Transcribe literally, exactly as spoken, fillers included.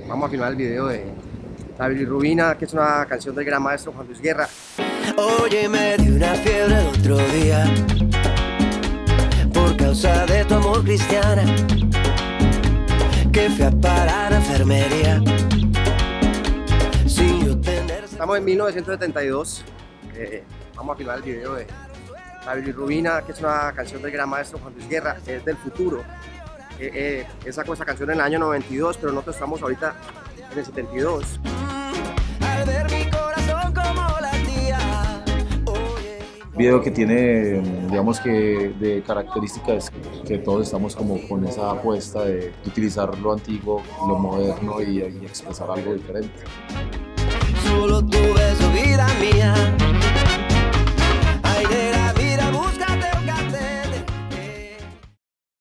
vamos a filmar el video de La Bilirrubina, que es una canción del gran maestro Juan Luis Guerra. Oye, me dio una fiebre el otro día por causa de tu amor cristiana, que fui a parar a enfermería sin yo tener... Estamos en mil novecientos setenta y dos, eh, vamos a filmar el video de La Bilirrubina, que es una canción del gran maestro Juan Luis Guerra, que es del futuro. Eh, eh, él sacó esa canción en el año noventa y dos, pero nosotros estamos ahorita en el setenta y dos. Al ver mi corazón como latía. Oye, Video que tiene, digamos que de características que todos estamos como con esa apuesta de utilizar lo antiguo, lo moderno y, y expresar algo diferente. solo tu beso, vida mía.